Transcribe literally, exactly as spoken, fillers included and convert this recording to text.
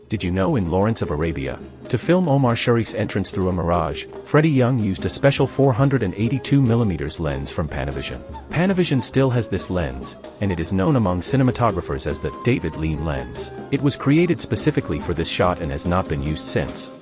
Did you know in Lawrence of Arabia, to film Omar Sharif's entrance through a mirage, Freddie Young used a special four hundred eighty-two millimeter lens from Panavision. Panavision still has this lens, and it is known among cinematographers as the David Lean lens. It was created specifically for this shot and has not been used since.